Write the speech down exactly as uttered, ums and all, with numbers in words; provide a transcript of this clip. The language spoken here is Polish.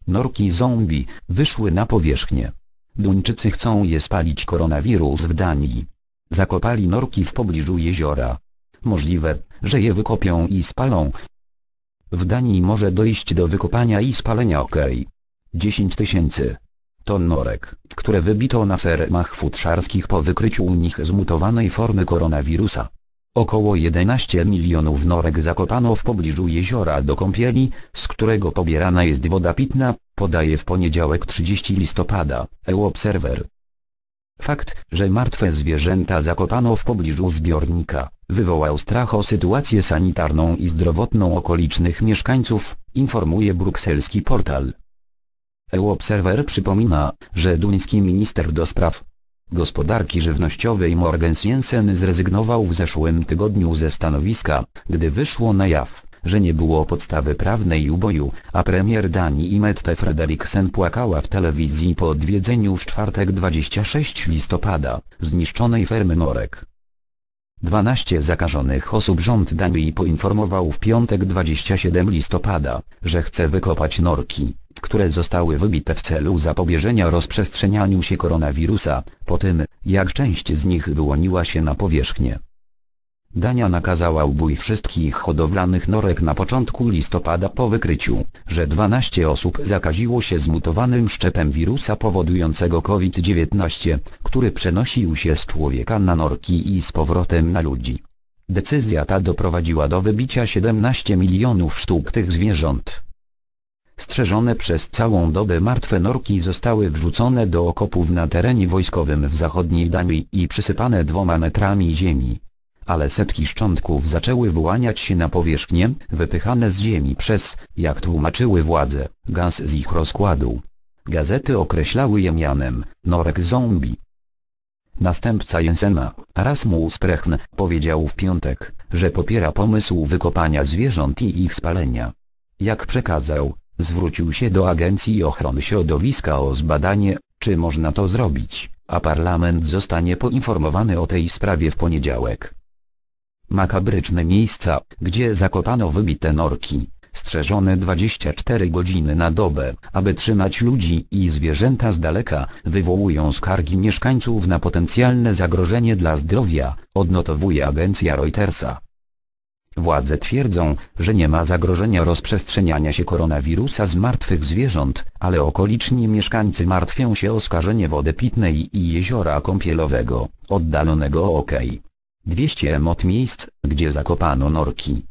Norki zombie wyszły na powierzchnię. Duńczycy chcą je spalić. Koronawirus w Danii. Zakopali norki w pobliżu jeziora. Możliwe, że je wykopią i spalą. W Danii może dojść do wykopania i spalenia ok. dziesięć tysięcy ton norek, które wybito na fermach futrzarskich po wykryciu u nich zmutowanej formy koronawirusa. Około jedenaście milionów norek zakopano w pobliżu jeziora do kąpieli, z którego pobierana jest woda pitna, podaje w poniedziałek trzeciego listopada E U Observer. Fakt, że martwe zwierzęta zakopano w pobliżu zbiornika, wywołał strach o sytuację sanitarną i zdrowotną okolicznych mieszkańców, informuje brukselski portal. E U Observer przypomina, że duński minister do spraw gospodarki żywnościowej Mogens Jensen zrezygnował w zeszłym tygodniu ze stanowiska, gdy wyszło na jaw, że nie było podstawy prawnej uboju, a premier Danii Mette Frederiksen płakała w telewizji po odwiedzeniu w czwartek dwudziestego szóstego listopada zniszczonej fermy norek. dwanaście zakażonych osób. Rząd Danii poinformował w piątek dwudziestego siódmego listopada, że chce wykopać norki, które zostały wybite w celu zapobieżenia rozprzestrzenianiu się koronawirusa, po tym, jak część z nich wyłoniła się na powierzchnię. Dania nakazała ubój wszystkich hodowlanych norek na początku listopada po wykryciu, że dwanaście osób zakaziło się zmutowanym szczepem wirusa powodującego COVID dziewiętnaście, który przenosił się z człowieka na norki i z powrotem na ludzi. Decyzja ta doprowadziła do wybicia siedemnastu milionów sztuk tych zwierząt. Strzeżone przez całą dobę martwe norki zostały wrzucone do okopów na terenie wojskowym w zachodniej Danii i przysypane dwoma metrami ziemi. Ale setki szczątków zaczęły wyłaniać się na powierzchnię, wypychane z ziemi przez, jak tłumaczyły władze, gaz z ich rozkładu. Gazety określały je mianem norek zombie. Następca Jensena, Rasmus Prechn, powiedział w piątek, że popiera pomysł wykopania zwierząt i ich spalenia. Jak przekazał, zwrócił się do Agencji Ochrony Środowiska o zbadanie, czy można to zrobić, a parlament zostanie poinformowany o tej sprawie w poniedziałek. Makabryczne miejsca, gdzie zakopano wybite norki, strzeżone dwadzieścia cztery godziny na dobę, aby trzymać ludzi i zwierzęta z daleka, wywołują skargi mieszkańców na potencjalne zagrożenie dla zdrowia, odnotowuje agencja Reutersa. Władze twierdzą, że nie ma zagrożenia rozprzestrzeniania się koronawirusa z martwych zwierząt, ale okoliczni mieszkańcy martwią się o skażenie wody pitnej i jeziora kąpielowego, oddalonego o ok. dwieście kilometrów od miejsc, gdzie zakopano norki.